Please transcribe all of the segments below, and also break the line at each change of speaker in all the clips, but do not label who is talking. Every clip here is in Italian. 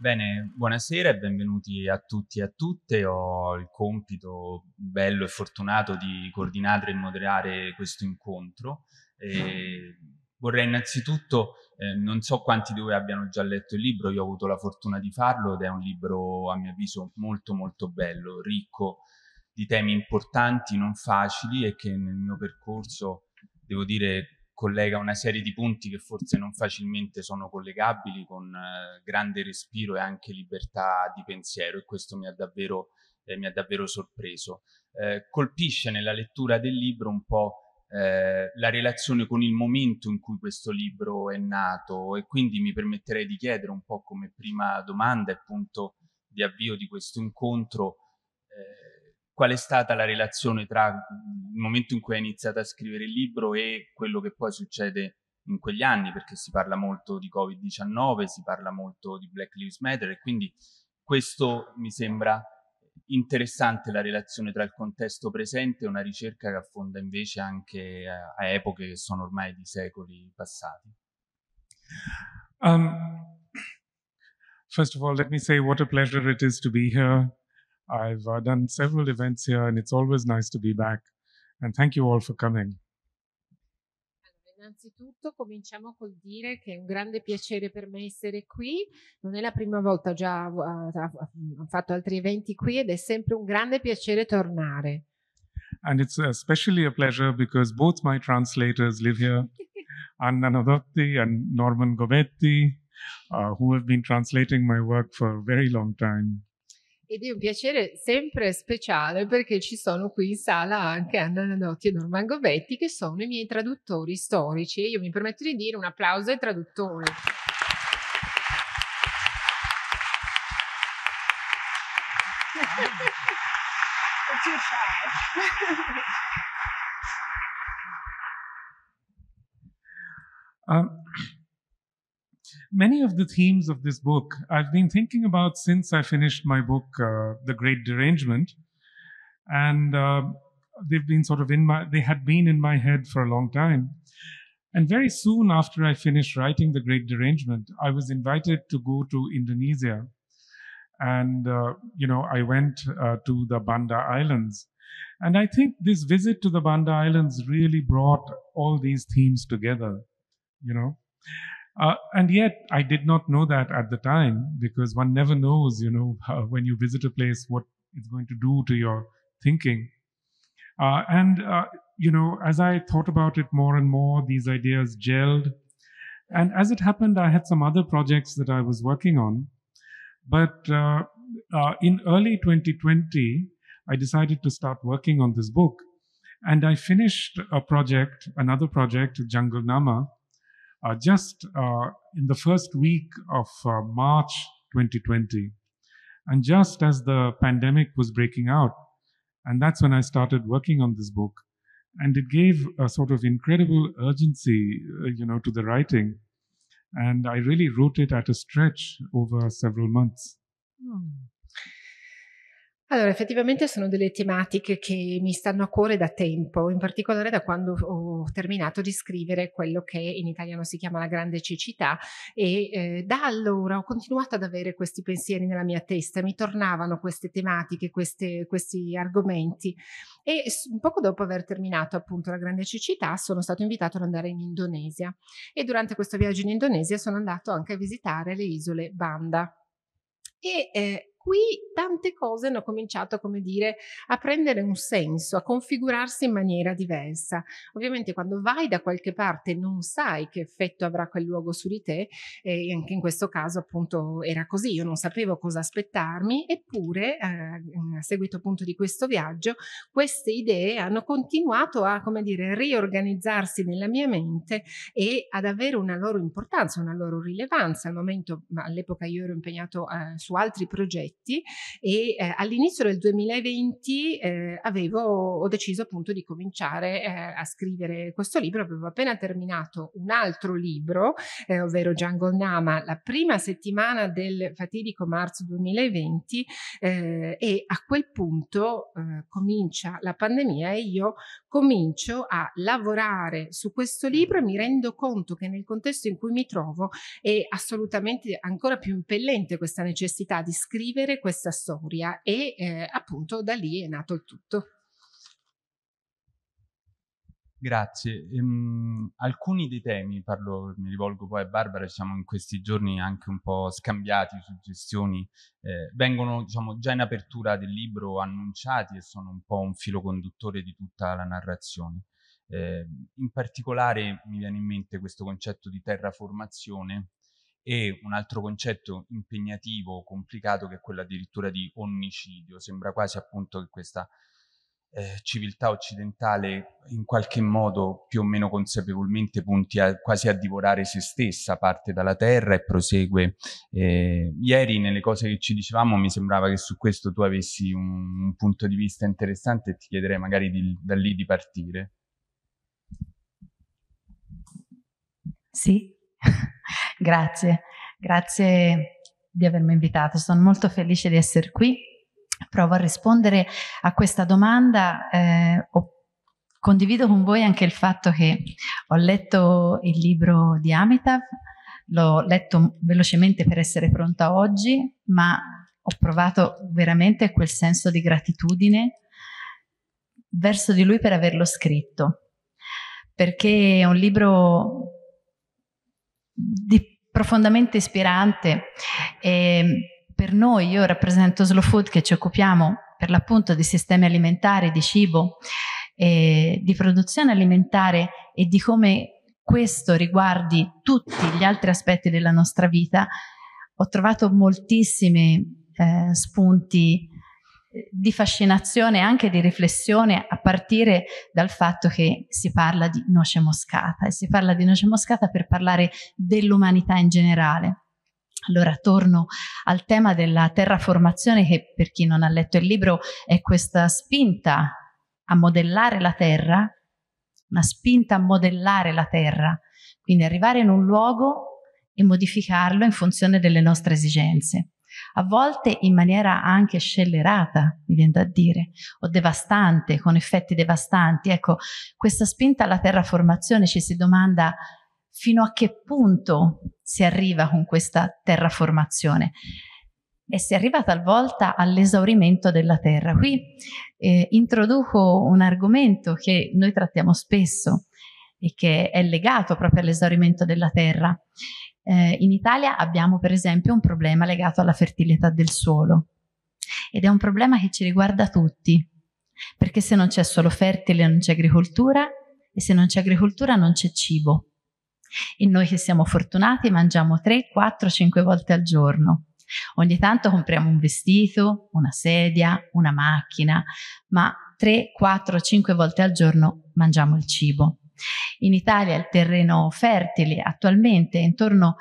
Bene, buonasera e benvenuti a tutti e a tutte. Ho il compito bello e fortunato di coordinare e moderare questo incontro. Vorrei innanzitutto, non so quanti di voi abbiano già letto il libro, io ho avuto la fortuna di farlo ed è un libro a mio avviso molto molto bello, ricco di temi importanti, non facili e che nel mio percorso, devo dire, collega una serie di punti che forse non facilmente sono collegabili, con grande respiro e anche libertà di pensiero, e questo mi ha davvero sorpreso. Colpisce nella lettura del libro un po' la relazione con il momento in cui questo libro è nato, e quindi mi permetterei di chiedere un po' come prima domanda e punto di avvio di questo incontro qual è stata la relazione tra il momento in cui hai iniziato a scrivere il libro e quello che poi succede in quegli anni, perché si parla molto di Covid-19, si parla molto di Black Lives Matter, e quindi questo mi sembra interessante, la relazione tra il contesto presente e una ricerca che affonda invece anche a epoche che sono ormai di secoli passati.
First of all, let me say what a pleasure it is to be here. I've done several events here, and it's always nice to be back. And thank you all for coming.
Innanzitutto cominciamo col dire che è un grande piacere per me essere qui, non è la prima volta, ho fatto altri eventi qui ed è sempre un grande piacere tornare.
And it's especially a pleasure because both my translators live here, Anna Nadotti and Norman Gobetti, who have been translating my work for a very long time.
Ed è un piacere sempre speciale perché ci sono qui in sala anche Anna Nadotti e Norman Gobetti, che sono i miei traduttori storici, e io mi permetto di dire un applauso ai traduttori.
Many of the themes of this book I've been thinking about since I finished my book, The Great Derangement, and they've been sort of they had been in my head for a long time. And very soon after I finished writing The Great Derangement, I was invited to go to Indonesia. And, I went to the Banda Islands. And I think this visit to the Banda Islands really brought all these themes together, and yet I did not know that at the time, because one never knows, when you visit a place, what it's going to do to your thinking. As I thought about it more and more, these ideas gelled. And as it happened, I had some other projects that I was working on. But in early 2020, I decided to start working on this book. And I finished another project, Jungle Nama, just in the first week of March 2020. And just as the pandemic was breaking out, and that's when I started working on this book. And it gave a sort of incredible urgency, to the writing. And I really wrote it at a stretch over several months.
Allora, effettivamente sono delle tematiche che mi stanno a cuore da tempo, in particolare da quando ho terminato di scrivere quello che in italiano si chiama La grande cecità, e da allora ho continuato ad avere questi pensieri nella mia testa, mi tornavano queste tematiche, questi argomenti, e poco dopo aver terminato appunto La grande cecità sono stato invitato ad andare in Indonesia, e durante questo viaggio in Indonesia sono andato anche a visitare le isole Banda. E qui tante cose hanno cominciato, come dire, a prendere un senso, a configurarsi in maniera diversa. Ovviamente quando vai da qualche parte non sai che effetto avrà quel luogo su di te, e anche in questo caso appunto era così, io non sapevo cosa aspettarmi, eppure a seguito appunto di questo viaggio queste idee hanno continuato a, come dire, riorganizzarsi nella mia mente e ad avere una loro importanza, una loro rilevanza. Al momento, all'epoca io ero impegnato su altri progetti, Olivetti, e all'inizio del 2020 ho deciso appunto di cominciare a scrivere questo libro. Avevo appena terminato un altro libro, ovvero Jungle Nama, la prima settimana del fatidico marzo 2020, e a quel punto comincia la pandemia e io comincio a lavorare su questo libro e mi rendo conto che nel contesto in cui mi trovo è assolutamente ancora più impellente questa necessità di scrivere questa storia, e appunto da lì è nato il tutto.
Grazie. Alcuni dei temi, mi rivolgo poi a Barbara, siamo in questi giorni anche un po' scambiati suggestioni, vengono diciamo già in apertura del libro annunciati e sono un po' un filo conduttore di tutta la narrazione. In particolare mi viene in mente questo concetto di terraformazione e un altro concetto impegnativo, complicato, che è quello addirittura di onnicidio. Sembra quasi appunto che questa civiltà occidentale in qualche modo più o meno consapevolmente punti quasi a divorare se stessa, parte dalla terra e prosegue. Ieri nelle cose che ci dicevamo mi sembrava che su questo tu avessi un punto di vista interessante e ti chiederei magari da lì di partire.
Sì, grazie di avermi invitato, sono molto felice di essere qui. Provo a rispondere a questa domanda. Condivido con voi anche il fatto che ho letto il libro di Amitav, l'ho letto velocemente per essere pronta oggi, ma ho provato veramente quel senso di gratitudine verso di lui per averlo scritto, perché è un libro profondamente ispirante. Per noi, io rappresento Slow Food, che ci occupiamo per l'appunto di sistemi alimentari, di cibo, di produzione alimentare e di come questo riguardi tutti gli altri aspetti della nostra vita. Ho trovato moltissimi spunti di fascinazione e anche di riflessione, a partire dal fatto che si parla di noce moscata, e si parla di noce moscata per parlare dell'umanità in generale. Allora torno al tema della terraformazione, che per chi non ha letto il libro è questa spinta a modellare la terra, una spinta a modellare la terra, quindi arrivare in un luogo e modificarlo in funzione delle nostre esigenze, a volte in maniera anche scellerata, mi viene da dire, o devastante, con effetti devastanti. Ecco, questa spinta alla terraformazione, ci si domanda fino a che punto si arriva con questa terraformazione, e si arriva talvolta all'esaurimento della terra. Qui introduco un argomento che noi trattiamo spesso e che è legato proprio all'esaurimento della terra. In Italia abbiamo per esempio un problema legato alla fertilità del suolo, ed è un problema che ci riguarda tutti, perché se non c'è suolo fertile non c'è agricoltura, e se non c'è agricoltura non c'è cibo. E noi che siamo fortunati mangiamo 3, 4, 5 volte al giorno. Ogni tanto compriamo un vestito, una sedia, una macchina, ma 3, 4, 5 volte al giorno mangiamo il cibo. In Italia il terreno fertile attualmente è intorno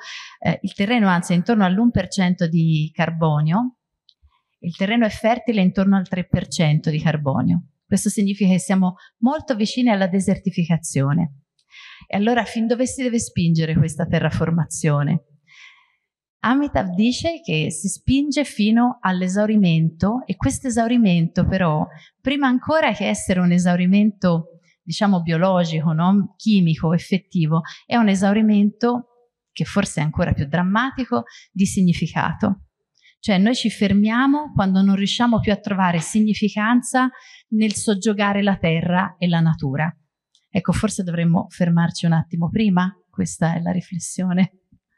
all'1% di carbonio, il terreno è fertile intorno al 3% di carbonio. Questo significa che siamo molto vicini alla desertificazione. E allora fin dove si deve spingere questa terraformazione? Amitav dice che si spinge fino all'esaurimento, e questo esaurimento però, prima ancora che essere un esaurimento diciamo biologico, no? Chimico, effettivo, è un esaurimento che forse è ancora più drammatico, di significato. Cioè noi ci fermiamo quando non riusciamo più a trovare significanza nel soggiogare la terra e la natura. Ecco, forse dovremmo fermarci un attimo prima, questa è la riflessione.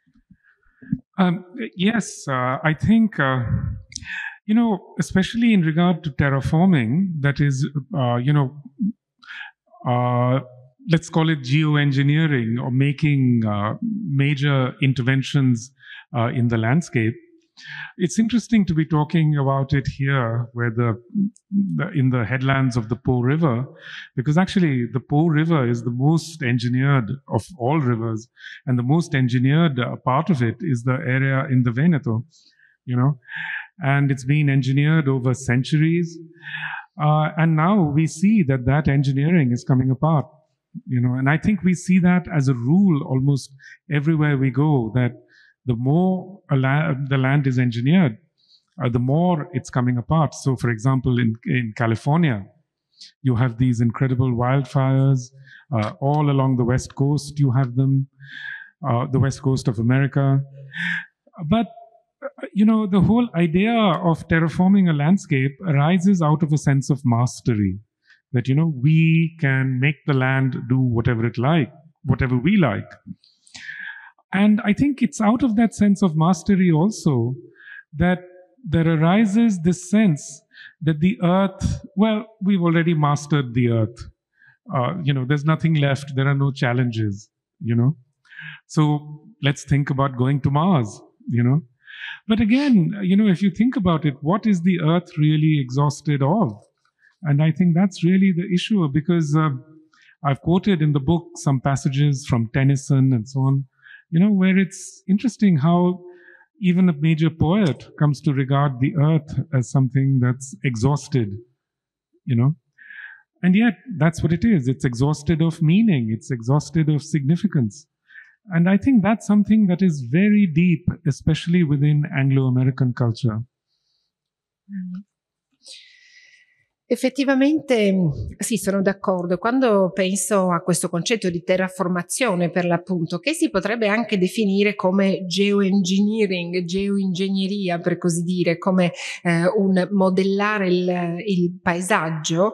Yes, I think, you know, especially in regard to terraforming, that is, you know, let's call it geoengineering, or making major interventions in the landscape. It's interesting to be talking about it here, where in the headlands of the Po River, because actually the Po River is the most engineered of all rivers, and the most engineered part of it is the area in the Veneto, you know. and it's been engineered over centuries. And now we see that that engineering is coming apart, you know, and I think we see that as a rule almost everywhere we go, that the more the land is engineered, the more it's coming apart. So, for example, in California, you have these incredible wildfires. All along the West Coast, you have them, the West Coast of America. But, you know, the whole idea of terraforming a landscape arises out of a sense of mastery, that, you know, we can make the land do whatever we like. And I think it's out of that sense of mastery also that there arises this sense that the earth, well, we've already mastered the earth. You know, there's nothing left. There are no challenges, you know. So let's think about going to Mars, you know. But again, you know, if you think about it, what is the earth really exhausted of? And I think that's really the issue, because I've quoted in the book some passages from Tennyson and so on, you know, where it's interesting how even a major poet comes to regard the earth as something that's exhausted, you know. And yet, that's what it is. It's exhausted of meaning. It's exhausted of significance. And I think that's something that is very deep, especially within Anglo-American culture.
Effettivamente sì, sono d'accordo. Quando penso a questo concetto di terraformazione, per l'appunto, che si potrebbe anche definire come geoengineering, geoingegneria per così dire, come un modellare il paesaggio,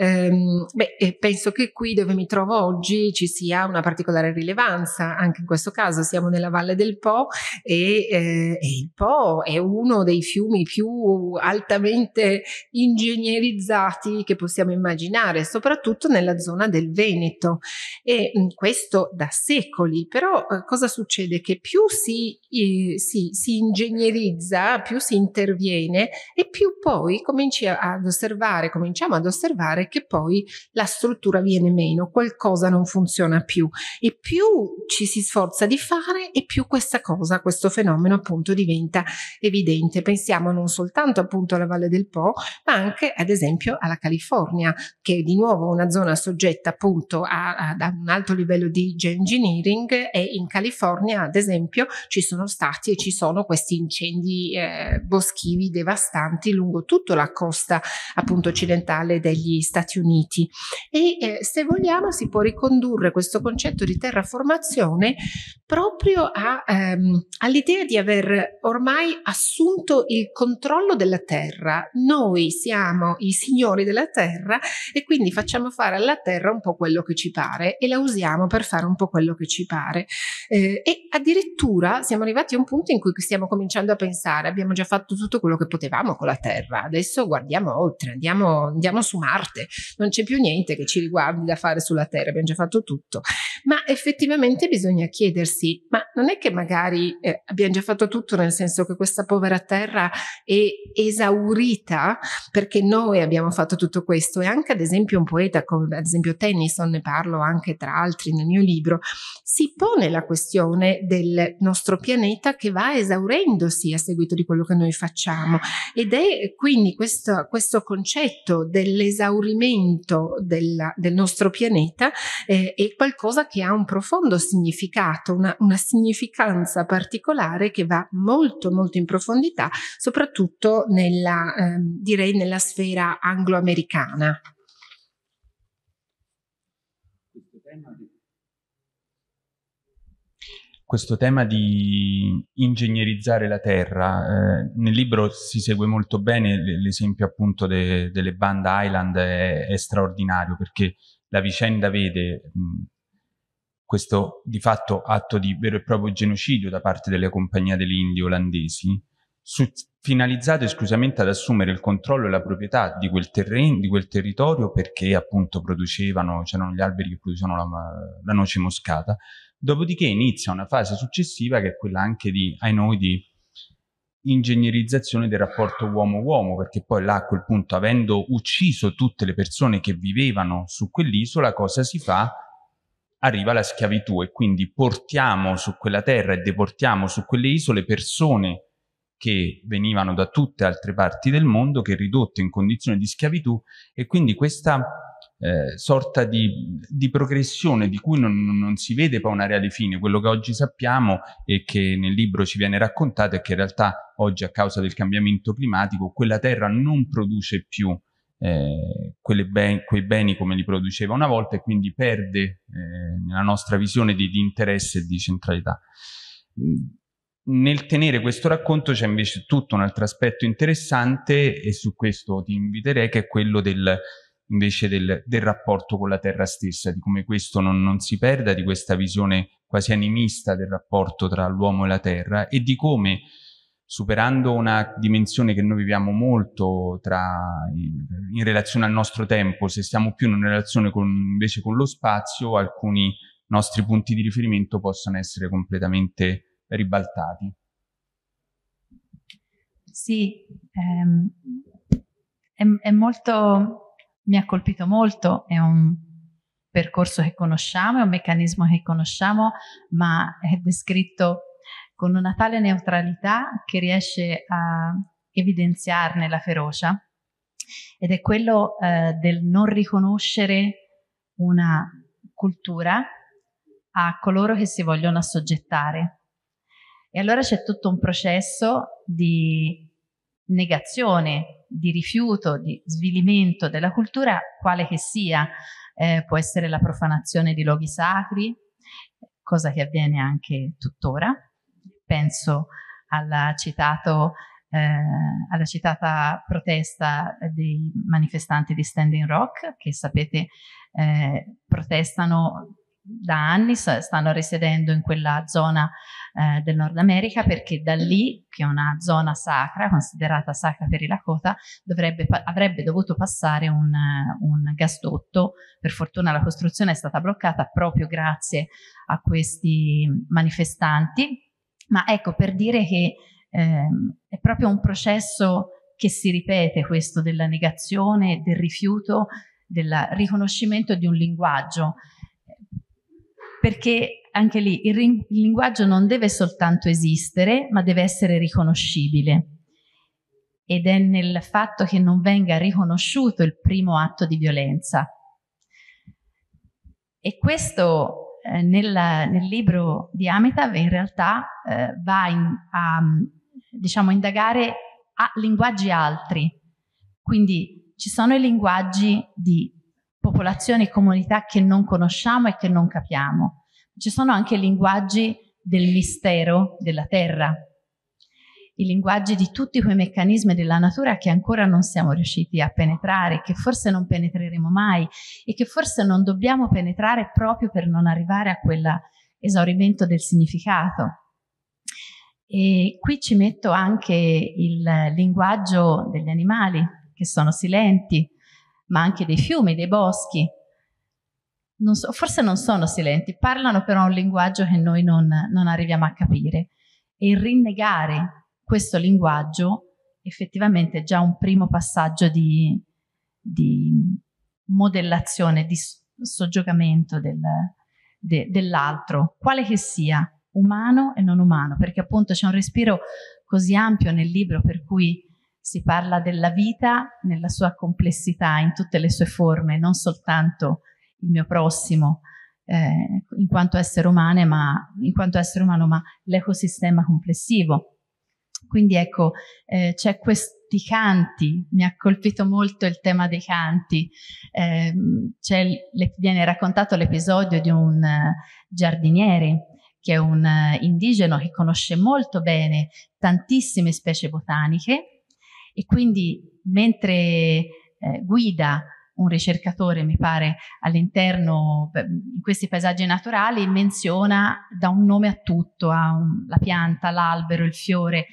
penso che qui dove mi trovo oggi ci sia una particolare rilevanza. Anche in questo caso siamo nella Valle del Po e il Po è uno dei fiumi più altamente ingegnerizzati che possiamo immaginare, soprattutto nella zona del Veneto, e questo da secoli. Però cosa succede? Che più si ingegnerizza, più si interviene e più poi cominciamo ad osservare che poi la struttura viene meno, qualcosa non funziona più, e più ci si sforza di fare e più questo fenomeno appunto diventa evidente. Pensiamo non soltanto appunto alla Valle del Po, ma anche ad esempio alla California, che è di nuovo una zona soggetta appunto a un alto livello di geoengineering, e in California ad esempio ci sono stati e ci sono questi incendi boschivi devastanti lungo tutta la costa appunto occidentale degli Stati Uniti. E se vogliamo si può ricondurre questo concetto di terraformazione proprio all'idea di aver ormai assunto il controllo della terra. Noi siamo i signori della terra e quindi facciamo fare alla terra un po' quello che ci pare e la usiamo per fare un po' quello che ci pare, e addirittura siamo arrivati a un punto in cui stiamo cominciando a pensare: abbiamo già fatto tutto quello che potevamo con la terra, adesso guardiamo oltre, andiamo su Marte, non c'è più niente che ci riguardi da fare sulla terra, abbiamo già fatto tutto. Ma effettivamente bisogna chiedersi: ma non è che magari abbiamo già fatto tutto, nel senso che questa povera terra è esaurita perché noi abbiamo fatto tutto questo? E anche ad esempio un poeta come ad esempio Tennyson, ne parlo anche tra altri nel mio libro, si pone la questione del nostro pianeta che va esaurendosi a seguito di quello che noi facciamo, ed è quindi questo concetto dell'esaurimento del nostro pianeta è qualcosa che ha un profondo significato, una significanza particolare che va molto molto in profondità, soprattutto direi nella sfera anglo-americana.
Questo tema di ingegnerizzare la terra, nel libro si segue molto bene l'esempio appunto delle Band Island, è straordinario, perché la vicenda vede questo di fatto atto di vero e proprio genocidio da parte delle compagnie delle Indie olandesi, finalizzato esclusivamente ad assumere il controllo e la proprietà di quel terreno, di quel territorio, perché appunto c'erano gli alberi che producevano la noce moscata. Dopodiché inizia una fase successiva che è quella anche di ingegnerizzazione del rapporto uomo-uomo, perché poi là a quel punto, avendo ucciso tutte le persone che vivevano su quell'isola, cosa si fa? Arriva la schiavitù, e quindi portiamo su quella terra e deportiamo su quelle isole persone che venivano da tutte altre parti del mondo, che ridotte in condizioni di schiavitù, e quindi questa sorta di progressione di cui non si vede poi una reale fine. Quello che oggi sappiamo e che nel libro ci viene raccontato è che in realtà oggi, a causa del cambiamento climatico, quella terra non produce più quei beni come li produceva una volta, e quindi perde nella nostra visione di interesse e di centralità. Nel tenere questo racconto c'è invece tutto un altro aspetto interessante, e su questo ti inviterei, che è quello del rapporto con la terra stessa, di come questo non si perda, di questa visione quasi animista del rapporto tra l'uomo e la terra, e di come, superando una dimensione che noi viviamo molto in relazione al nostro tempo, se stiamo più in una relazione invece con lo spazio, alcuni nostri punti di riferimento possono essere completamente ribaltati.
Sì, è molto... Mi ha colpito molto, è un percorso che conosciamo, è un meccanismo che conosciamo, ma è descritto con una tale neutralità che riesce a evidenziarne la ferocia, ed è quello del non riconoscere una cultura a coloro che si vogliono assoggettare. E allora c'è tutto un processo di negazione, di rifiuto, di svilimento della cultura, quale che sia. Può essere la profanazione di luoghi sacri, cosa che avviene anche tuttora. Penso alla citata protesta dei manifestanti di Standing Rock, che sapete protestano da anni, stanno risiedendo in quella zona del Nord America, perché da lì, che è una zona sacra, considerata sacra per i Lakota, avrebbe dovuto passare un gasdotto. Per fortuna la costruzione è stata bloccata proprio grazie a questi manifestanti, ma ecco, per dire che è proprio un processo che si ripete, questo della negazione, del rifiuto, del riconoscimento di un linguaggio. Perché anche lì il linguaggio non deve soltanto esistere, ma deve essere riconoscibile. Ed è nel fatto che non venga riconosciuto il primo atto di violenza. E questo nel libro di Amitav in realtà va a indagare a linguaggi altri. Quindi ci sono i linguaggi di popolazioni e comunità che non conosciamo e che non capiamo. Ci sono anche i linguaggi del mistero della terra, i linguaggi di tutti quei meccanismi della natura che ancora non siamo riusciti a penetrare, che forse non penetreremo mai e che forse non dobbiamo penetrare proprio per non arrivare a quell'esaurimento del significato. E qui ci metto anche il linguaggio degli animali, che sono silenti, ma anche dei fiumi, dei boschi. Forse non sono silenti, parlano però un linguaggio che noi non arriviamo a capire. E il rinnegare questo linguaggio effettivamente è già un primo passaggio di modellazione, di soggiogamento dell'altro, quale che sia, umano e non umano, perché appunto c'è un respiro così ampio nel libro, per cui si parla della vita nella sua complessità, in tutte le sue forme, non soltanto il mio prossimo in quanto essere umano, ma l'ecosistema complessivo. Quindi ecco, c'è questi canti, mi ha colpito molto il tema dei canti. Viene raccontato l'episodio di un giardiniere, che è un indigeno che conosce molto bene tantissime specie botaniche, e quindi mentre guida un ricercatore, mi pare, all'interno, in questi paesaggi naturali, menziona, dà un nome a tutto, la pianta, l'albero, il fiore,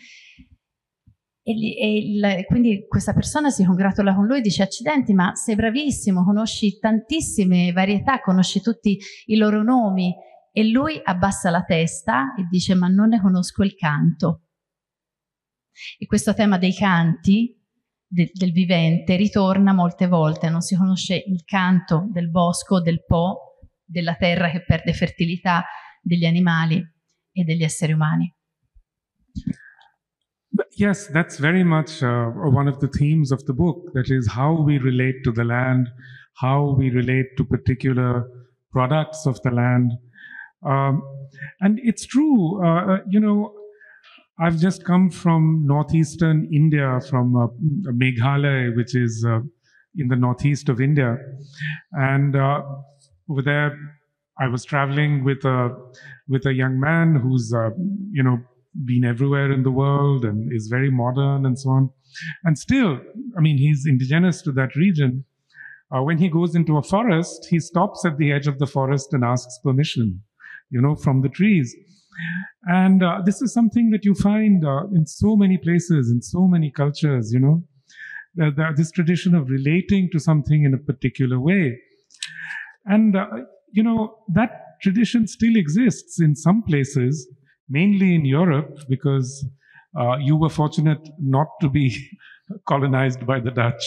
e quindi questa persona si congratula con lui, dice: accidenti, ma sei bravissimo, conosci tantissime varietà, conosci tutti i loro nomi. E lui abbassa la testa e dice: ma non ne conosco il canto. E questo tema dei canti del vivente ritorna molte volte. Non si conosce il canto del bosco, del Po, della terra che perde fertilità, degli animali e degli esseri umani.
Yes, that's very much one of the themes of the book. That is how we relate to the land, how we relate to particular products of the land. And it's true, I've just come from northeastern India, from Meghalaya, which is in the northeast of India. And over there, I was traveling with a young man who's, been everywhere in the world and is very modern and so on. And still, I mean, he's indigenous to that region. When he goes into a forest, he stops at the edge of the forest and asks permission, from the trees. And this is something that you find in so many places, in so many cultures, this tradition of relating to something in a particular way. And, that tradition still exists in some places, mainly in Europe, because you were fortunate not to be colonized by the Dutch.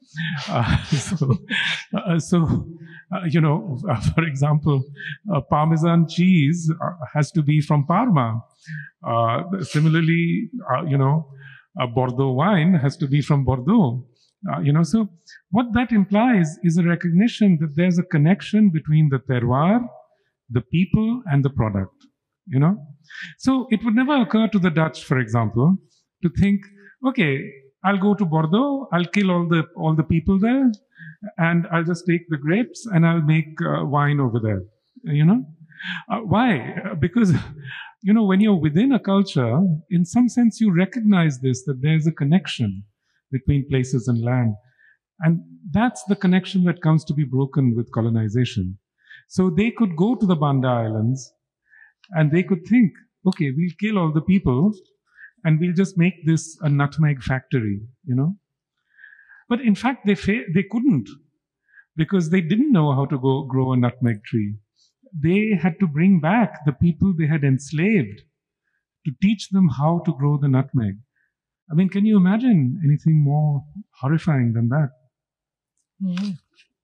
For example, Parmesan cheese has to be from Parma. Similarly, Bordeaux wine has to be from Bordeaux. So what that implies is a recognition that there's a connection between the terroir, the people, and the product. So it would never occur to the Dutch, for example, to think, okay, I'll go to Bordeaux, I'll kill all the people there, and I'll just take the grapes and I'll make wine over there. Why? Because, when you're within a culture, in some sense you recognize this, that there's a connection between places and land. And that's the connection that comes to be broken with colonization. So they could go to the Banda Islands and they could think, okay, we'll kill all the people and we'll just make this a nutmeg factory, But in fact, they couldn't, because they didn't know how to go grow a nutmeg tree. They had to bring back the people they had enslaved to teach them how to grow the nutmeg. I mean, can you imagine anything more horrifying than that?
Mm.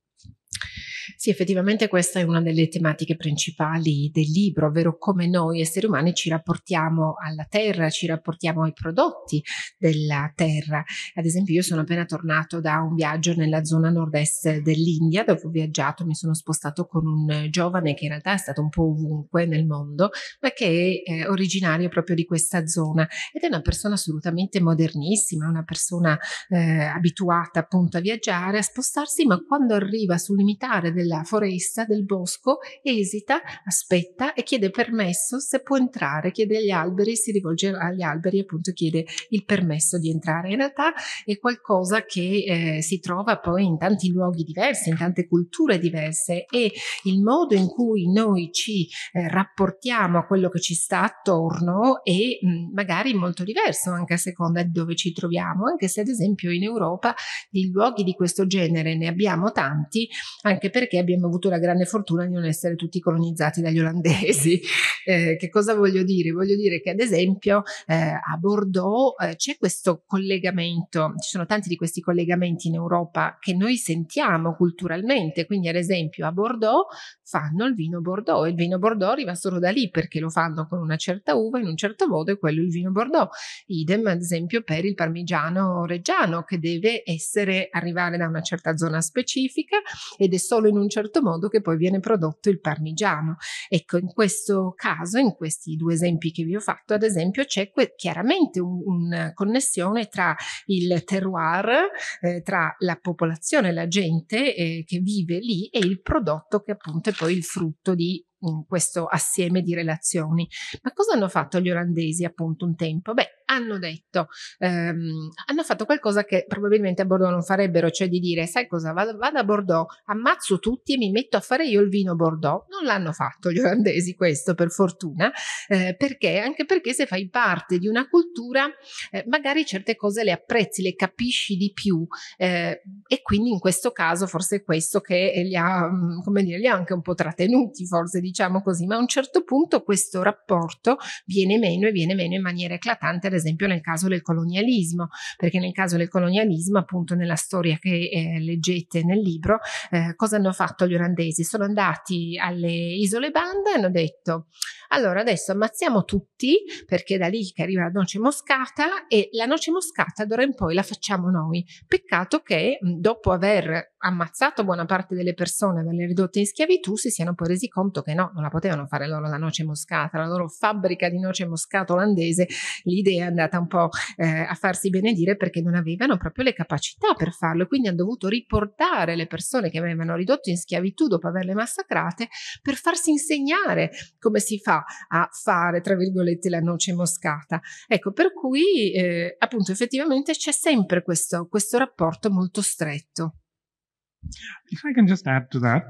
Sì, effettivamente questa è una delle tematiche principali del libro, ovvero come noi esseri umani ci rapportiamo alla terra, ci rapportiamo ai prodotti della terra. Ad esempio, io sono appena tornato da un viaggio nella zona nord-est dell'India, dove ho viaggiato, mi sono spostato con un giovane che in realtà è stato un po' ovunque nel mondo, ma che è originario proprio di questa zona ed è una persona assolutamente modernissima, una persona abituata appunto a viaggiare, a spostarsi, ma quando arriva sul limitare della foresta, del bosco, esita, aspetta e chiede permesso se può entrare, chiede agli alberi, si rivolge agli alberi e appunto chiede il permesso di entrare. In realtà è qualcosa che si trova poi in tanti luoghi diversi, in tante culture diverse, e il modo in cui noi ci rapportiamo a quello che ci sta attorno è magari molto diverso anche a seconda di dove ci troviamo, anche se ad esempio in Europa di luoghi di questo genere ne abbiamo tanti, anche perché abbiamo avuto la grande fortuna di non essere tutti colonizzati dagli olandesi. Che cosa voglio dire? Voglio dire che ad esempio a Bordeaux c'è questo collegamento, ci sono tanti di questi collegamenti in Europa che noi sentiamo culturalmente, quindi ad esempio a Bordeaux fanno il vino Bordeaux e il vino Bordeaux arriva solo da lì perché lo fanno con una certa uva in un certo modo e quello è il vino Bordeaux. Idem ad esempio per il parmigiano reggiano, che deve arrivare da una certa zona specifica ed è solo in un certo modo che poi viene prodotto il parmigiano. Ecco, in questo caso, in questi due esempi che vi ho fatto, ad esempio c'è chiaramente una connessione tra il terroir, tra la popolazione, la gente che vive lì e il prodotto che appunto è poi il frutto di questo assieme di relazioni. Ma cosa hanno fatto gli olandesi appunto un tempo? Hanno detto, hanno fatto qualcosa che probabilmente a Bordeaux non farebbero, cioè di dire, sai cosa, vado a Bordeaux, ammazzo tutti e mi metto a fare io il vino Bordeaux. Non l'hanno fatto gli olandesi questo, per fortuna, perché? Anche perché se fai parte di una cultura magari certe cose le apprezzi, le capisci di più, e quindi in questo caso forse è questo che li ha, come dire, li ha anche un po' trattenuti, forse diciamo così, ma a un certo punto questo rapporto viene meno e viene meno in maniera eclatante, ad esempio nel caso del colonialismo, perché nel caso del colonialismo, appunto nella storia che leggete nel libro, cosa hanno fatto gli olandesi? Sono andati alle isole Banda e hanno detto: allora adesso ammazziamo tutti, perché è da lì che arriva la noce moscata, e la noce moscata d'ora in poi la facciamo noi. Peccato che dopo aver ammazzato buona parte delle persone, averle ridotte in schiavitù, si siano poi resi conto che no, non la potevano fare loro la noce moscata, la loro fabbrica di noce moscata olandese, l'idea è andata un po' a farsi benedire, perché non avevano proprio le capacità per farlo, quindi hanno dovuto riportare le persone che avevano ridotto in schiavitù dopo averle massacrate per farsi insegnare come si fa a fare, tra virgolette, la noce moscata. Ecco, per cui appunto effettivamente c'è sempre questo rapporto molto stretto.
If I can just add to that,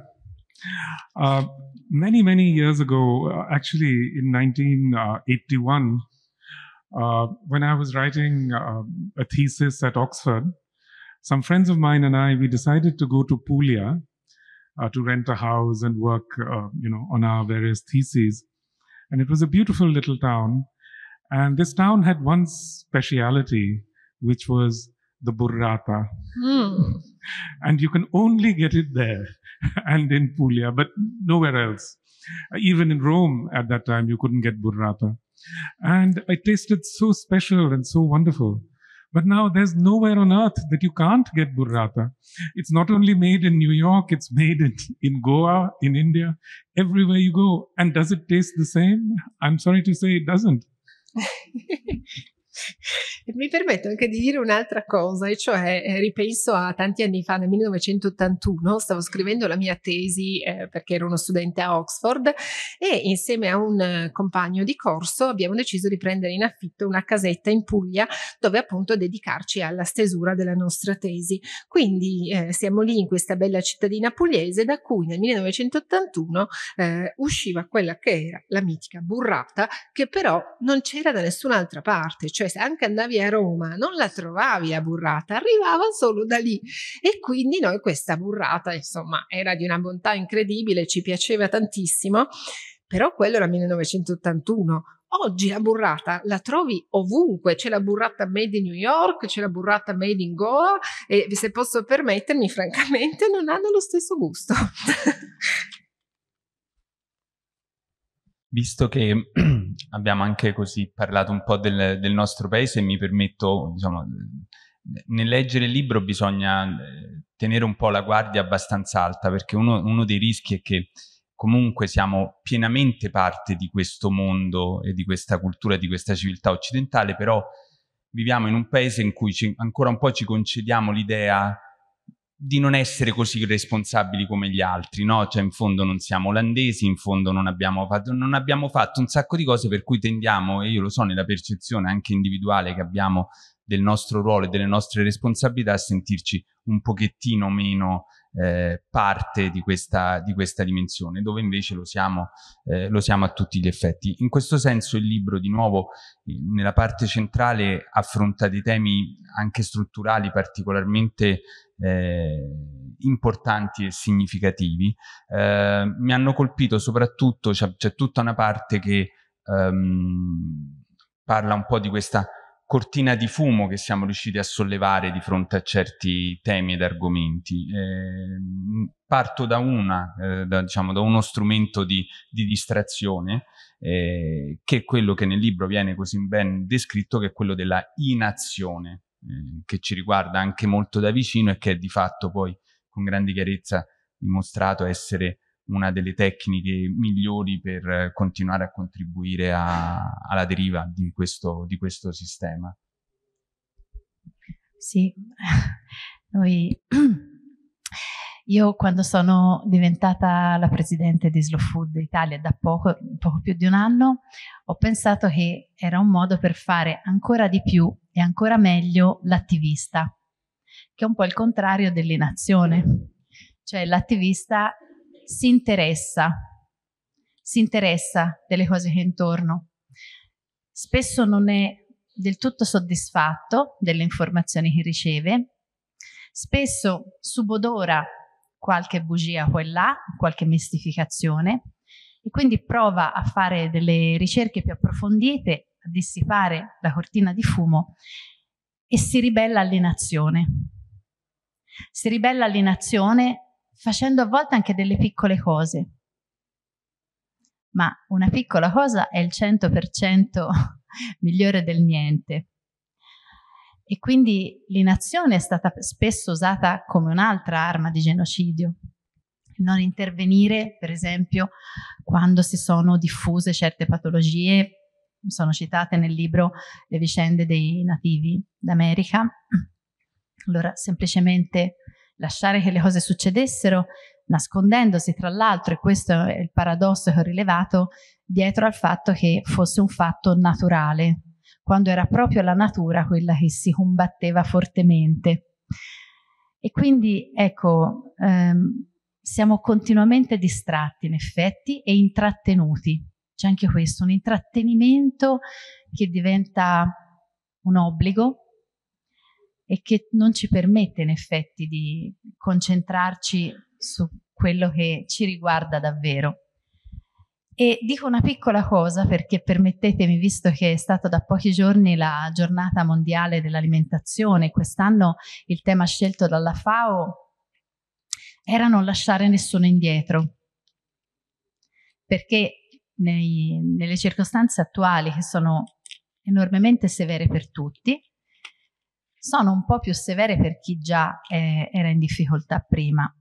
many years ago, actually in 1981, when I was writing a thesis at Oxford, some friends of mine and I, we decided to go to Puglia to rent a house and work, on our various theses. And it was a beautiful little town. And this town had one speciality, which was the burrata. And you can only get it there and in Puglia, but nowhere else. Even in Rome at that time, you couldn't get burrata. And it tasted so special and so wonderful. But now there's nowhere on earth that you can't get burrata. It's not only made in New York, it's made in Goa, in India, everywhere you go. And does it taste the same? I'm sorry to say it doesn't.
Mi permetto anche di dire un'altra cosa, e cioè ripenso a tanti anni fa, nel 1981, stavo scrivendo la mia tesi perché ero uno studente a Oxford, e insieme a un compagno di corso abbiamo deciso di prendere in affitto una casetta in Puglia dove appunto dedicarci alla stesura della nostra tesi. Quindi siamo lì in questa bella cittadina pugliese, da cui nel 1981 usciva quella che era la mitica burrata, che però non c'era da nessun'altra parte, cioè se anche andavi a Roma non la trovavi la burrata, arrivava solo da lì, e quindi noi questa burrata insomma era di una bontà incredibile, ci piaceva tantissimo, però quello era 1981. Oggi la burrata la trovi ovunque, c'è la burrata made in New York, c'è la burrata made in Goa, e se posso permettermi, francamente non hanno lo stesso gusto.
Visto che abbiamo anche così parlato un po' del nostro paese, mi permetto, diciamo, nel leggere il libro bisogna tenere un po' la guardia abbastanza alta, perché uno dei rischi è che comunque siamo pienamente parte di questo mondo e di questa cultura e di questa civiltà occidentale, però viviamo in un paese in cui ancora un po' ci concediamo l'idea di non essere così responsabili come gli altri, no? Cioè in fondo non siamo olandesi, in fondo non abbiamo fatto un sacco di cose per cui tendiamo, e io lo so nella percezione anche individuale che abbiamo del nostro ruolo e delle nostre responsabilità, a sentirci un pochettino meno parte di questa dimensione, dove invece lo siamo a tutti gli effetti. In questo senso il libro, di nuovo, nella parte centrale affronta dei temi anche strutturali particolarmente importanti e significativi. Mi hanno colpito soprattutto, c'è tutta una parte che parla un po' di questa cortina di fumo che siamo riusciti a sollevare di fronte a certi temi ed argomenti. Parto da uno strumento di distrazione, che è quello che nel libro viene così ben descritto, che è quello della inazione, che ci riguarda anche molto da vicino e che è di fatto poi con grande chiarezza dimostrato essere una delle tecniche migliori per continuare a contribuire alla deriva di questo sistema.
Sì, io quando sono diventata la presidente di Slow Food Italia da poco più di un anno, ho pensato che era un modo per fare ancora di più e ancora meglio l'attivista, che è un po' il contrario dell'inazione. Cioè l'attivista si interessa delle cose che è intorno, spesso non è del tutto soddisfatto delle informazioni che riceve, spesso subodora qualche bugia qua e là, qualche mistificazione, e quindi prova a fare delle ricerche più approfondite, a dissipare la cortina di fumo e si ribella all'inazione. Si ribella all'inazione facendo a volte anche delle piccole cose, ma una piccola cosa è il 100% migliore del niente. E quindi l'inazione è stata spesso usata come un'altra arma di genocidio. Non intervenire, per esempio, quando si sono diffuse certe patologie, sono citate nel libro Le vicende dei nativi d'America. Allora, semplicemente lasciare che le cose succedessero, nascondendosi tra l'altro, e questo è il paradosso che ho rilevato, dietro al fatto che fosse un fatto naturale, quando era proprio la natura quella che si combatteva fortemente. E quindi, ecco, siamo continuamente distratti in effetti e intrattenuti. C'è anche questo, un intrattenimento che diventa un obbligo e che non ci permette in effetti di concentrarci su quello che ci riguarda davvero. E dico una piccola cosa perché permettetemi, visto che è stato da pochi giorni la giornata mondiale dell'alimentazione, quest'anno il tema scelto dalla FAO era non lasciare nessuno indietro, perché nelle circostanze attuali, che sono enormemente severe per tutti, sono un po' più severe per chi già era in difficoltà prima.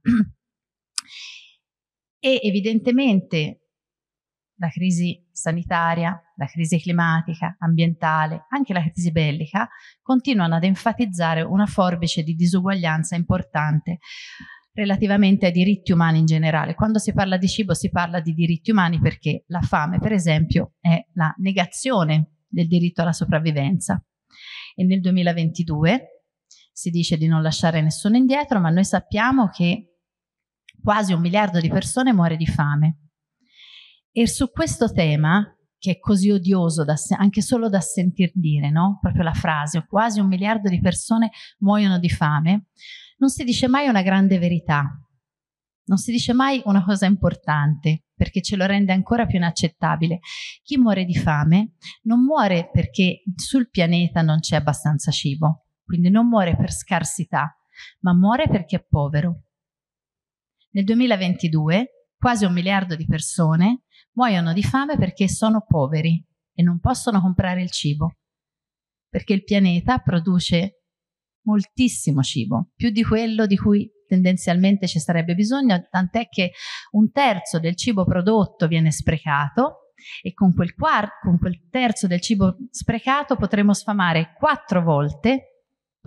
E evidentemente la crisi sanitaria, la crisi climatica, ambientale, anche la crisi bellica, continuano ad enfatizzare una forbice di disuguaglianza importante relativamente ai diritti umani in generale. Quando si parla di cibo si parla di diritti umani perché la fame, per esempio, è la negazione del diritto alla sopravvivenza. E nel 2022 si dice di non lasciare nessuno indietro, ma noi sappiamo che quasi 1 miliardo di persone muore di fame. E su questo tema, che è così odioso anche solo da sentir dire, no? Proprio la frase, quasi 1 miliardo di persone muoiono di fame, non si dice mai una grande verità, non si dice mai una cosa importante, perché ce lo rende ancora più inaccettabile. Chi muore di fame non muore perché sul pianeta non c'è abbastanza cibo, quindi non muore per scarsità, ma muore perché è povero. Nel 2022 quasi 1 miliardo di persone muoiono di fame perché sono poveri e non possono comprare il cibo, perché il pianeta produce moltissimo cibo, più di quello di cui tendenzialmente ci sarebbe bisogno, tant'è che 1/3 del cibo prodotto viene sprecato e con quel terzo del cibo sprecato potremo sfamare 4 volte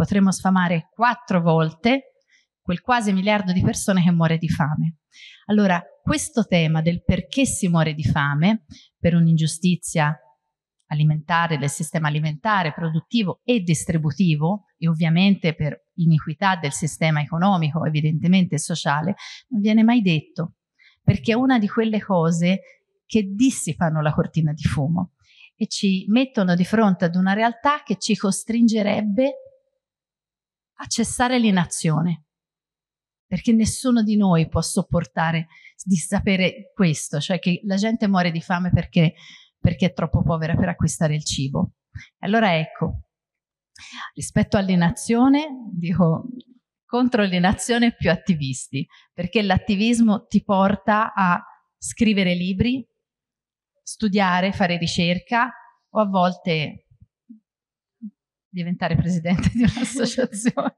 quel quasi 1 miliardo di persone che muore di fame. Allora, questo tema del perché si muore di fame, per un'ingiustizia alimentare, del sistema alimentare, produttivo e distributivo, e ovviamente per iniquità del sistema economico, evidentemente sociale, non viene mai detto, perché è una di quelle cose che dissipano la cortina di fumo e ci mettono di fronte ad una realtà che ci costringerebbe a cessare l'inazione. Perché nessuno di noi può sopportare di sapere questo, cioè che la gente muore di fame perché è troppo povera per acquistare il cibo. Allora ecco, rispetto all'inazione, dico contro l'inazione più attivisti, perché l'attivismo ti porta a scrivere libri, studiare, fare ricerca o a volte diventare presidente di un'associazione.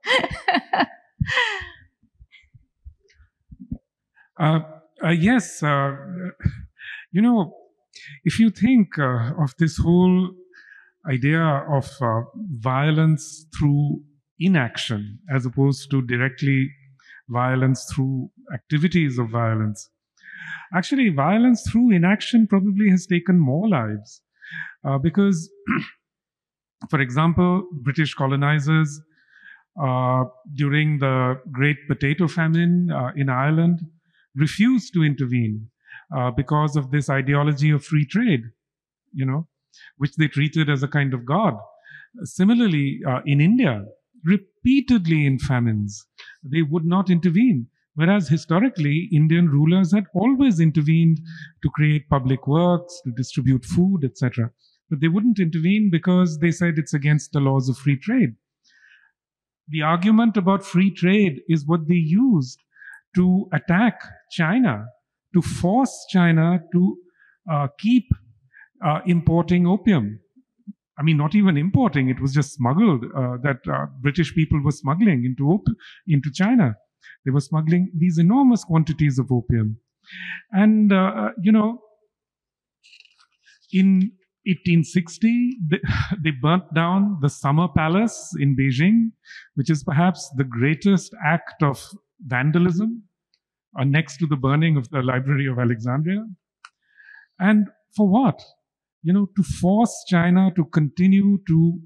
Yes, you know, if you think of this whole idea of violence through inaction as opposed to directly violence through activities of violence, actually violence through inaction probably has taken more lives because, for example, British colonizers during the Great Potato Famine in Ireland refused to intervene because of this ideology of free trade, you know, which they treated as a kind of god. Similarly, in India, repeatedly in famines, they would not intervene Whereas historically, Indian rulers had always intervened to create public works, to distribute food, etc. But they wouldn't intervene because they said it's against the laws of free trade. The argument about free trade is what they used to attack China, to force China to keep importing opium. I mean, not even importing, it was just smuggled, that British people were smuggling into China. They were smuggling these enormous quantities of opium. And, you know, in 1860, they burnt down the Summer Palace in Beijing, which is perhaps the greatest act of vandalism, next to the burning of the Library of Alexandria. And for what? You know, to force China to continue to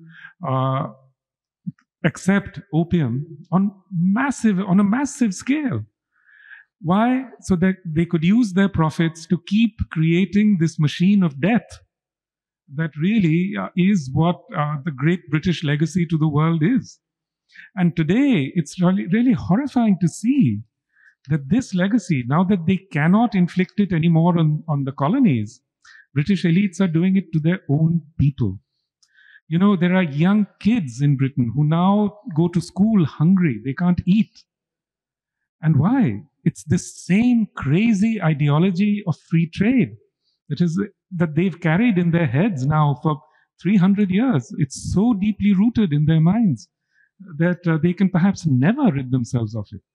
accept opium on a massive scale. Why? So that they could use their profits to keep creating this machine of death that really is what the great British legacy to the world is. And today, it's really horrifying to see that this legacy, now that they cannot inflict it anymore on the colonies, British elites are doing it to their own people. You know, there are young kids in Britain who now go to school hungry. They can't eat. And why? It's this same crazy ideology of free trade that they've carried in their heads now for 300 years. It's so deeply rooted in their minds that they can perhaps never rid themselves of it.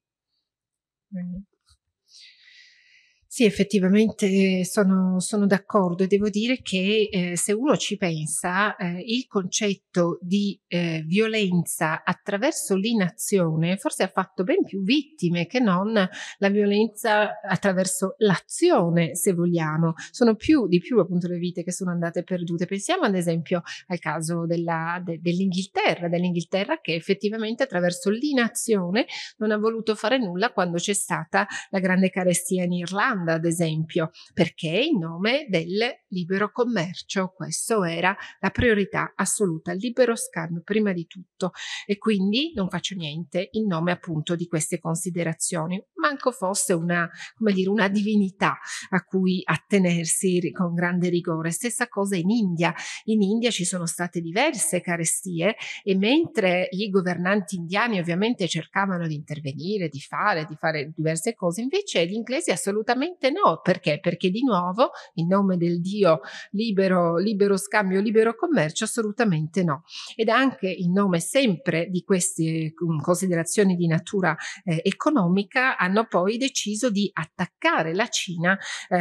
Sì, effettivamente sono d'accordo e devo dire che se uno ci pensa, il concetto di violenza attraverso l'inazione forse ha fatto ben più vittime che non la violenza attraverso l'azione, se vogliamo. Sono di più appunto le vite che sono andate perdute. Pensiamo ad esempio al caso dell'Inghilterra che effettivamente attraverso l'inazione non ha voluto fare nulla quando c'è stata la grande carestia in Irlanda, ad esempio, perché in nome del libero commercio questo era la priorità assoluta, il libero scambio prima di tutto, e quindi non faccio niente in nome appunto di queste considerazioni, manco fosse una divinità a cui attenersi con grande rigore. Stessa cosa in India ci sono state diverse carestie e mentre i governanti indiani ovviamente cercavano di intervenire, di fare diverse cose, invece gli inglesi assolutamente no. Perché? Perché di nuovo in nome del Dio libero scambio, libero commercio, assolutamente no. Ed anche in nome sempre di queste considerazioni di natura economica hanno poi deciso di attaccare la Cina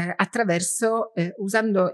usando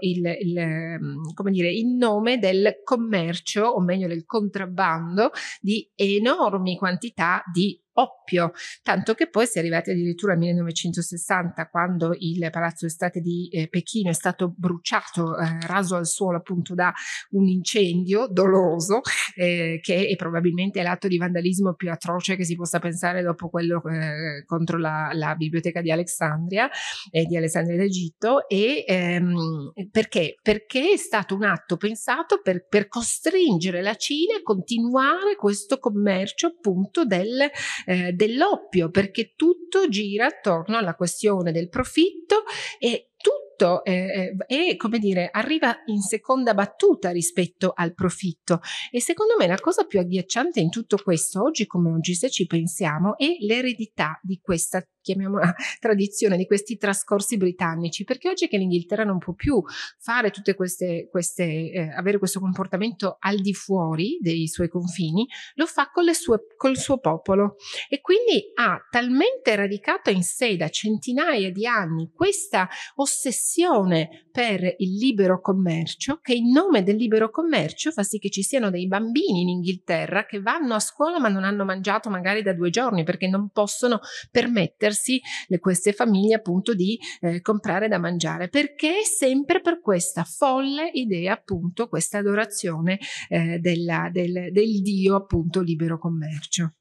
in nome del commercio, o meglio del contrabbando di enormi quantità di oppio, tanto che poi si è arrivati addirittura al 1960, quando il Palazzo d'Estate di Pechino è stato bruciato, raso al suolo appunto da un incendio doloso, che è probabilmente l'atto di vandalismo più atroce che si possa pensare dopo quello contro la biblioteca di Alessandria d'Egitto. Perché? Perché è stato un atto pensato per costringere la Cina a continuare questo commercio appunto dell'oppio, perché tutto gira attorno alla questione del profitto e tutto arriva in seconda battuta rispetto al profitto. E secondo me la cosa più agghiacciante in tutto questo, oggi come oggi, se ci pensiamo, è l'eredità di questa, chiamiamola, tradizione, di questi trascorsi britannici, perché oggi che l'Inghilterra non può più fare tutte avere questo comportamento al di fuori dei suoi confini, lo fa col suo popolo, e quindi ha talmente radicato in sé da centinaia di anni questa ossessione per il libero commercio, che in nome del libero commercio fa sì che ci siano dei bambini in Inghilterra che vanno a scuola ma non hanno mangiato magari da 2 giorni, perché non possono permettersi queste famiglie appunto di comprare da mangiare, perché è sempre per questa folle idea appunto, questa adorazione del Dio appunto libero commercio.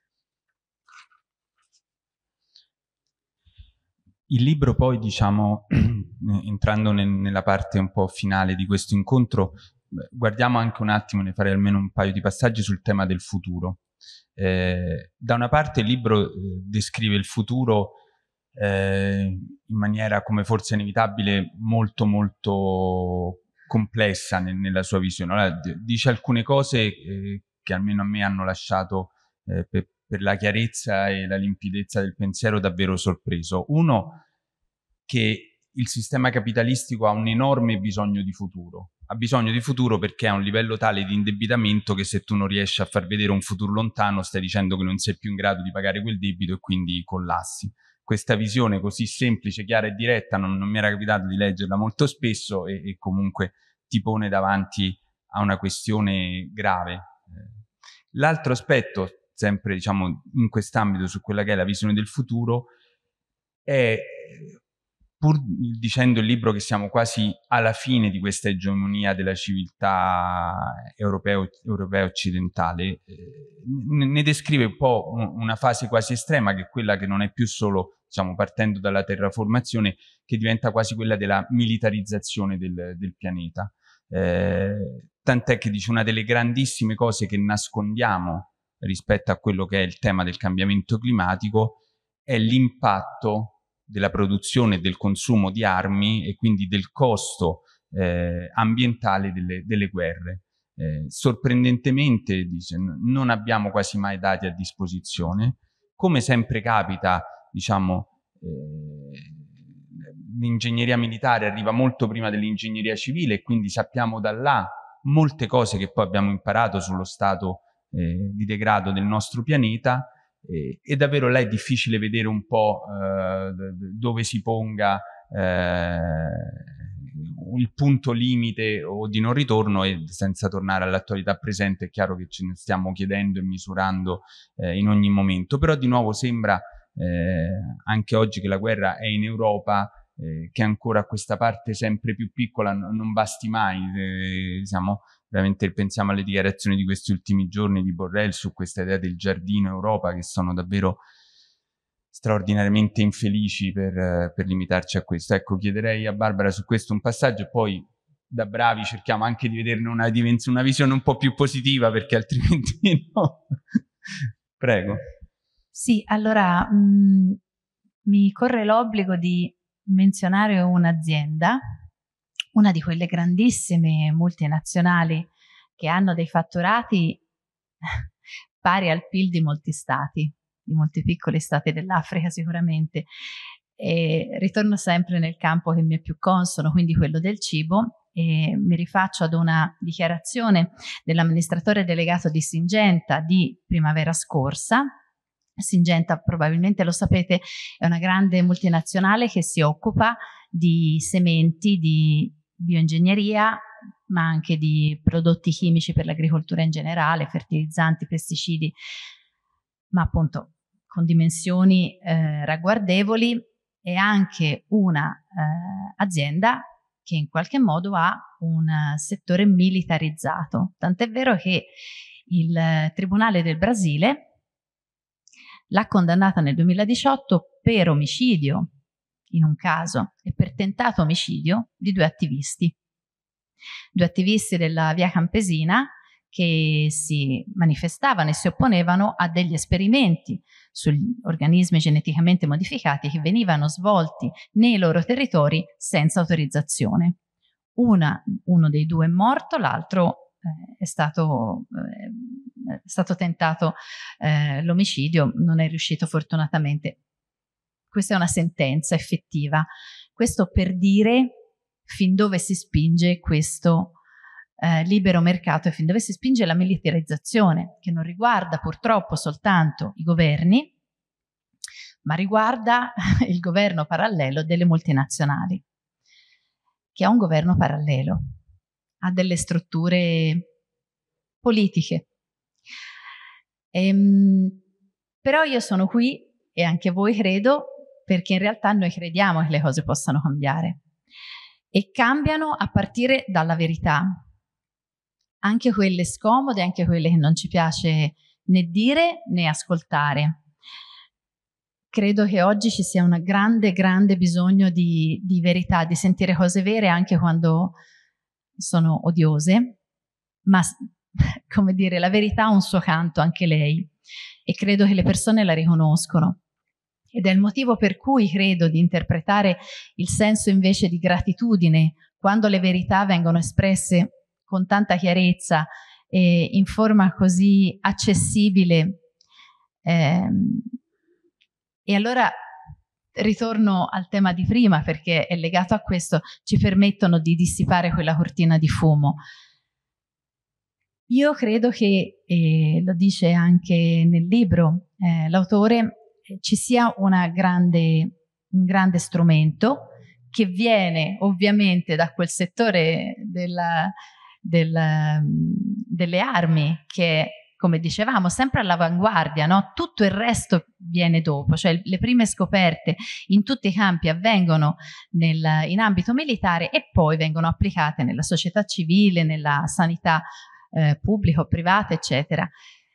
Il libro poi, diciamo, entrando nella parte un po' finale di questo incontro, guardiamo anche un attimo, ne farei almeno un paio di passaggi sul tema del futuro. Da una parte il libro descrive il futuro in maniera, come forse inevitabile, molto molto complessa nella sua visione. Allora, dice alcune cose che almeno a me hanno lasciato per la chiarezza e la limpidezza del pensiero davvero sorpreso. Uno, che il sistema capitalistico ha un enorme bisogno di futuro. Ha bisogno di futuro perché ha un livello tale di indebitamento che se tu non riesci a far vedere un futuro lontano stai dicendo che non sei più in grado di pagare quel debito e quindi collassi. Questa visione così semplice, chiara e diretta non mi era capitato di leggerla molto spesso e comunque ti pone davanti a una questione grave. L'altro aspetto, sempre diciamo in quest'ambito, su quella che è la visione del futuro, è, pur dicendo il libro che siamo quasi alla fine di questa egemonia della civiltà europea occidentale, ne descrive un po' una fase quasi estrema, che è quella che non è più solo, diciamo, partendo dalla terraformazione, che diventa quasi quella della militarizzazione del pianeta. Tant'è che dice una delle grandissime cose che nascondiamo rispetto a quello che è il tema del cambiamento climatico è l'impatto della produzione e del consumo di armi e quindi del costo ambientale delle guerre. Sorprendentemente, dice, non abbiamo quasi mai dati a disposizione. Come sempre capita, diciamo, l'ingegneria militare arriva molto prima dell'ingegneria civile e quindi sappiamo da là molte cose che poi abbiamo imparato sullo stato di degrado del nostro pianeta, e davvero là è difficile vedere un po' dove si ponga il punto limite o di non ritorno, e senza tornare all'attualità presente è chiaro che ce ne stiamo chiedendo e misurando in ogni momento, però di nuovo sembra anche oggi che la guerra è in Europa, che ancora questa parte sempre più piccola non basti mai. Siamo veramente, pensiamo alle dichiarazioni di questi ultimi giorni di Borrell su questa idea del giardino Europa, che sono davvero straordinariamente infelici per limitarci a questo. Ecco, chiederei a Barbara su questo un passaggio e poi da bravi cerchiamo anche di vederne una visione un po' più positiva, perché altrimenti no. Prego.
Sì, allora mi corre l'obbligo di menzionare un'azienda, una di quelle grandissime multinazionali che hanno dei fatturati pari al PIL di molti stati, di molti piccoli stati dell'Africa sicuramente. E ritorno sempre nel campo che mi è più consono, quindi quello del cibo, e mi rifaccio ad una dichiarazione dell'amministratore delegato di Syngenta di primavera scorsa. Syngenta, probabilmente lo sapete, è una grande multinazionale che si occupa di sementi, di bioingegneria, ma anche di prodotti chimici per l'agricoltura in generale, fertilizzanti, pesticidi, ma appunto con dimensioni ragguardevoli, e anche una azienda che in qualche modo ha un settore militarizzato. Tant'è vero che il Tribunale del Brasile l'ha condannata nel 2018 per omicidio in un caso e per tentato omicidio di due attivisti della Via Campesina, che si manifestavano e si opponevano a degli esperimenti sugli organismi geneticamente modificati che venivano svolti nei loro territori senza autorizzazione. Uno dei due è morto, l'altro è stato tentato l'omicidio, non è riuscito fortunatamente. Questa è una sentenza effettiva. Questo per dire fin dove si spinge questo libero mercato e fin dove si spinge la militarizzazione, che non riguarda purtroppo soltanto i governi, ma riguarda il governo parallelo delle multinazionali, che ha un governo parallelo, ha delle strutture politiche. Però io sono qui, e anche voi credo, perché in realtà noi crediamo che le cose possano cambiare, e cambiano a partire dalla verità, anche quelle scomode, anche quelle che non ci piace né dire né ascoltare. Credo che oggi ci sia un grande bisogno di verità, di sentire cose vere anche quando sono odiose, ma come dire, la verità ha un suo canto anche lei, e credo che le persone la riconoscono. Ed è il motivo per cui credo di interpretare il senso invece di gratitudine quando le verità vengono espresse con tanta chiarezza e in forma così accessibile. E allora ritorno al tema di prima, perché è legato a questo, ci permettono di dissipare quella cortina di fumo. Io credo che, lo dice anche nel libro l'autore, ci sia un grande strumento che viene ovviamente da quel settore delle armi che, come dicevamo, sempre all'avanguardia, no? Tutto il resto viene dopo, cioè le prime scoperte in tutti i campi avvengono in ambito militare e poi vengono applicate nella società civile, nella sanità pubblica o privata, eccetera.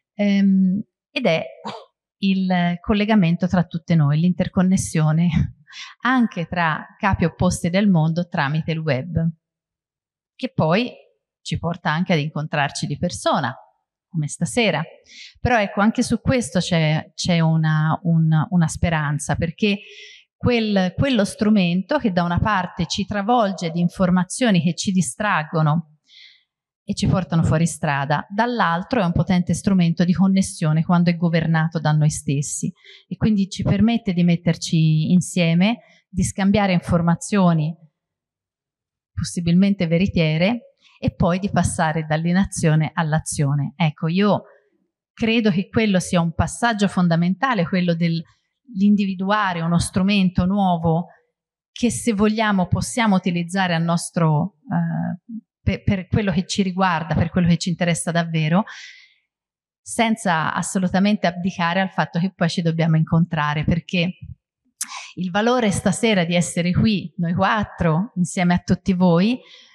Ed è il collegamento tra tutte noi, l'interconnessione anche tra capi opposti del mondo tramite il web, che poi ci porta anche ad incontrarci di persona, come stasera. Però ecco, anche su questo c'è una speranza, perché quello strumento che da una parte ci travolge di informazioni che ci distraggono e ci portano fuori strada, dall'altro è un potente strumento di connessione quando è governato da noi stessi, e quindi ci permette di metterci insieme, di scambiare informazioni possibilmente veritiere e poi di passare dall'inazione all'azione. Ecco, io credo che quello sia un passaggio fondamentale, quello dell'individuare uno strumento nuovo che, se vogliamo, possiamo utilizzare a nostro per quello che ci riguarda, per quello che ci interessa davvero, senza assolutamente abdicare al fatto che poi ci dobbiamo incontrare, perché il valore stasera di essere qui, noi quattro, insieme a tutti voi,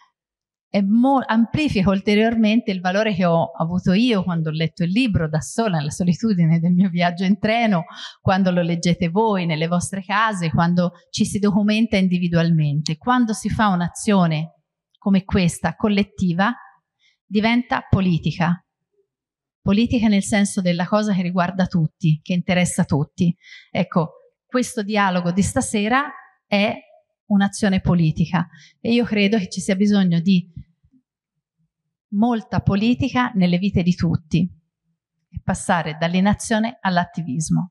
amplifica ulteriormente il valore che ho avuto io quando ho letto il libro da sola, nella solitudine del mio viaggio in treno, quando lo leggete voi nelle vostre case, quando ci si documenta individualmente. Quando si fa un'azione come questa, collettiva, diventa politica. Politica nel senso della cosa che riguarda tutti, che interessa tutti. Ecco, questo dialogo di stasera è un'azione politica e io credo che ci sia bisogno di molta politica nelle vite di tutti e passare dall'inazione all'attivismo.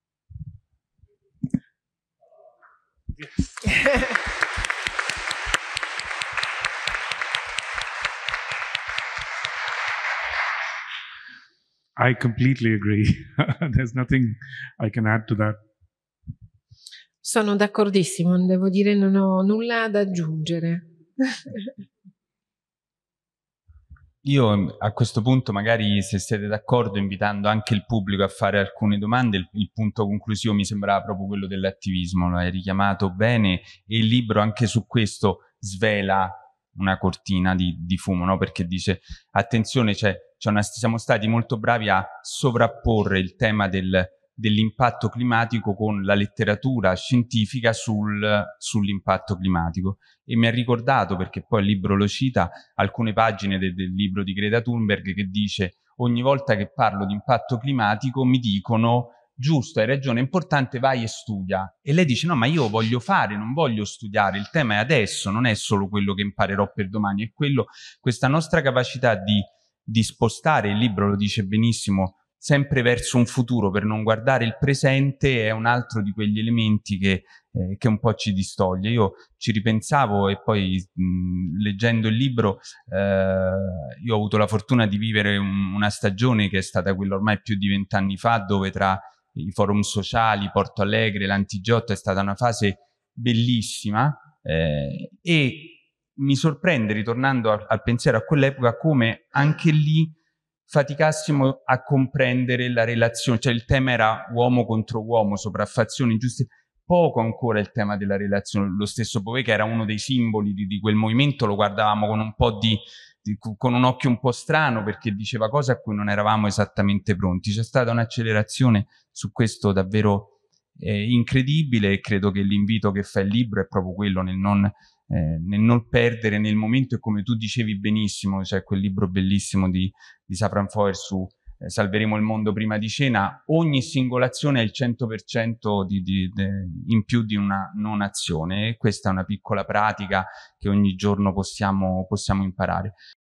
I completely agree. There's nothing I can add to that.
Sono d'accordissimo, devo dire, non ho nulla da aggiungere.
Io a questo punto, magari, se siete d'accordo, invitando anche il pubblico a fare alcune domande, il punto conclusivo mi sembrava proprio quello dell'attivismo, lo hai richiamato bene, e il libro anche su questo svela una cortina di fumo, no? Perché dice, attenzione, siamo stati molto bravi a sovrapporre il tema dell'impatto climatico con la letteratura scientifica sull'impatto climatico, e mi ha ricordato, perché poi il libro lo cita, alcune pagine del libro di Greta Thunberg, che dice: ogni volta che parlo di impatto climatico mi dicono giusto, hai ragione, è importante, vai e studia. E lei dice: no, ma io voglio fare, non voglio studiare, il tema è adesso, non è solo quello che imparerò per domani, è questa nostra capacità di spostare, il libro lo dice benissimo, sempre verso un futuro per non guardare il presente, è un altro di quegli elementi che un po' ci distoglie. Io ci ripensavo e poi leggendo il libro io ho avuto la fortuna di vivere una stagione che è stata quella ormai più di 20 anni fa, dove tra i forum sociali, Porto Alegre, l'Antigiotto, è stata una fase bellissima, e mi sorprende, ritornando al pensiero a quell'epoca, come anche lì faticassimo a comprendere la relazione, cioè il tema era uomo contro uomo, sopraffazione, ingiustizia, poco ancora il tema della relazione. Lo stesso Bové, che era uno dei simboli di quel movimento, lo guardavamo con un po' con un occhio un po' strano, perché diceva cose a cui non eravamo esattamente pronti. C'è stata un'accelerazione su questo davvero incredibile, e credo che l'invito che fa il libro è proprio quello, nel non nel non perdere nel momento, e come tu dicevi benissimo, c'è quel libro bellissimo di Safran Foer su Salveremo il mondo prima di cena, ogni singola azione è il 100% in più di una non azione, e questa è una piccola pratica che ogni giorno possiamo imparare.